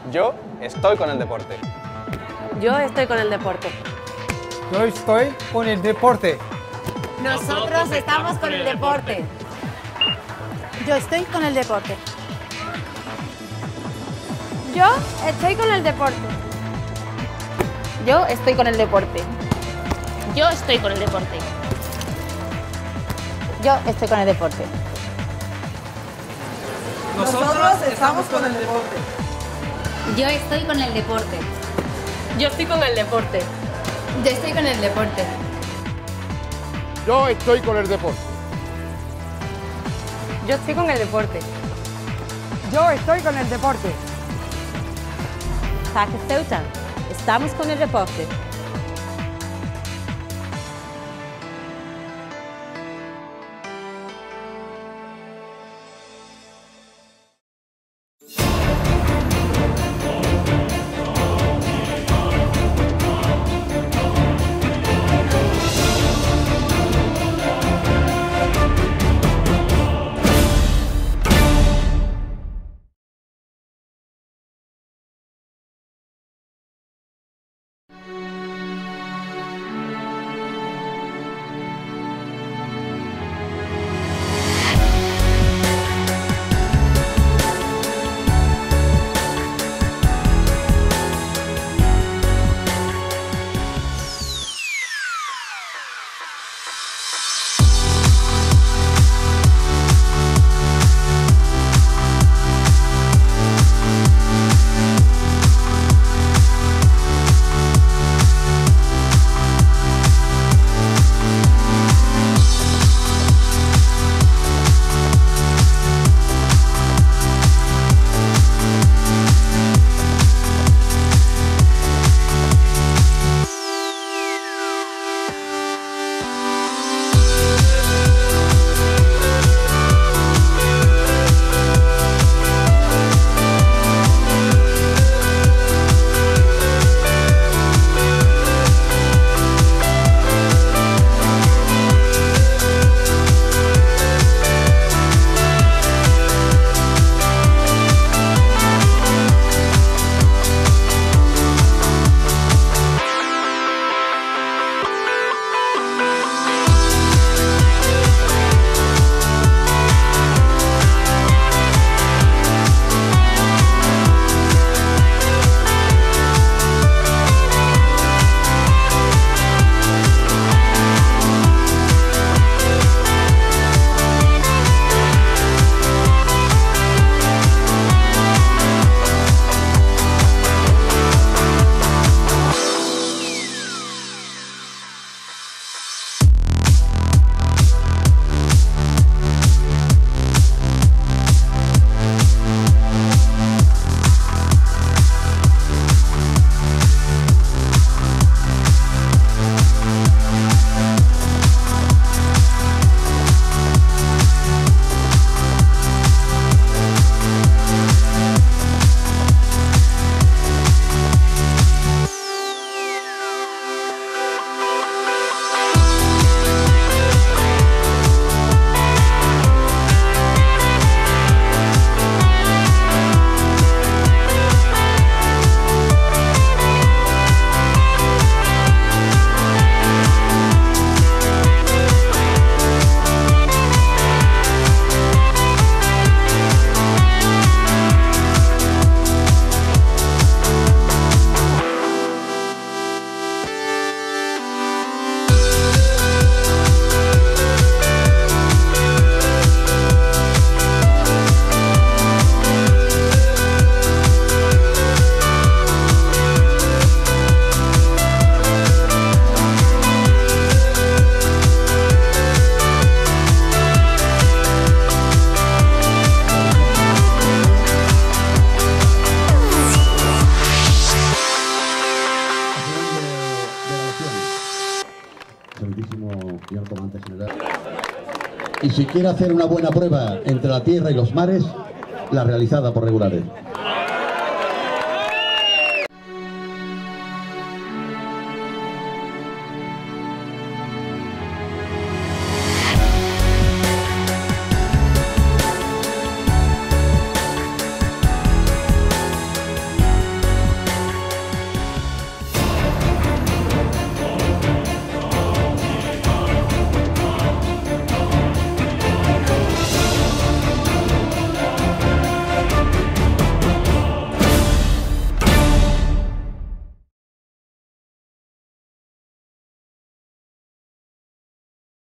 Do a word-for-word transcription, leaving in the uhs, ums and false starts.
Yo estoy con el deporte. Yo estoy con el deporte. Yo estoy con el deporte. Nosotros estamos con el deporte. Yo estoy con el deporte. Yo estoy con el deporte. Yo estoy con el deporte. Yo estoy con el deporte. Yo estoy con el deporte. Nosotros estamos con el deporte. Yo estoy con el deporte. Yo estoy con el deporte. Yo estoy con el deporte. Yo estoy con el deporte. Yo estoy con el deporte. Yo estoy con el deporte. Ceuta, estamos con el deporte. señor comandante general. Y si quiere hacer una buena prueba entre la tierra y los mares, la realizada por regulares.